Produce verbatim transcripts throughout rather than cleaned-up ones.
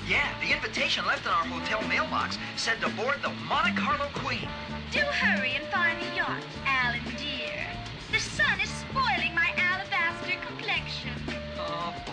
Yeah, the invitation left in our hotel mailbox said to board the Monte Carlo Queen. Do hurry and find the yacht, Alan dear. The sun is spoiling my alabaster complexion. Oh, boy.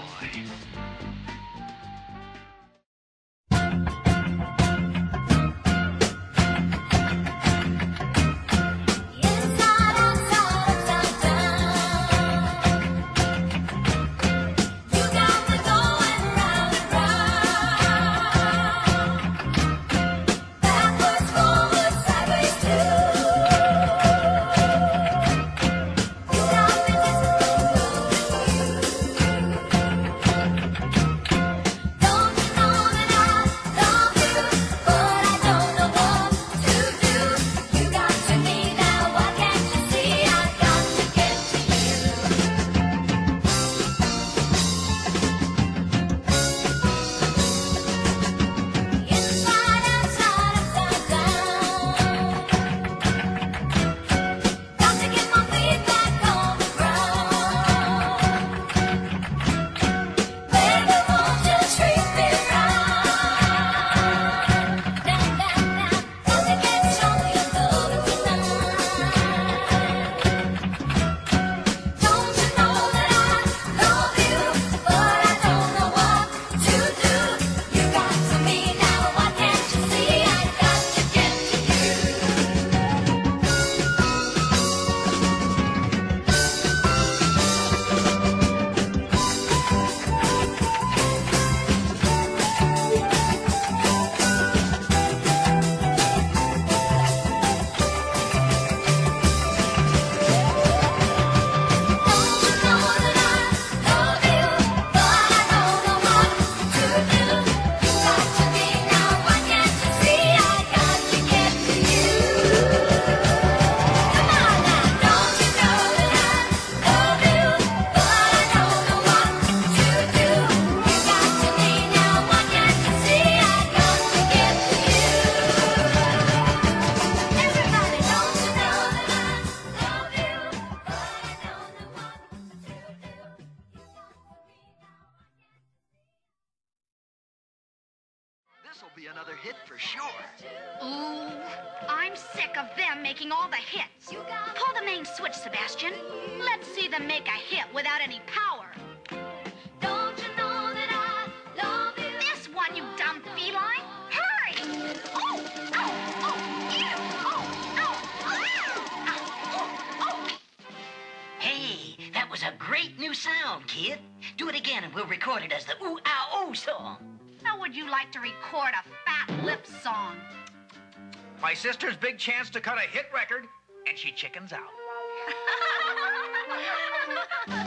This'll be another hit for sure. Ooh, I'm sick of them making all the hits. Pull the main switch, Sebastian. Let's see them make a hit without any power. Don't you know that I love you? This one, you dumb feline. Hurry! Oh, oh, oh, ew, oh, oh, oh, oh, oh. Hey, that was a great new sound, kid. Do it again and we'll record it as the Ooh Ah Ooh song. How would you like to record a fat lip song? My sister's big chance to cut a hit record, and she chickens out.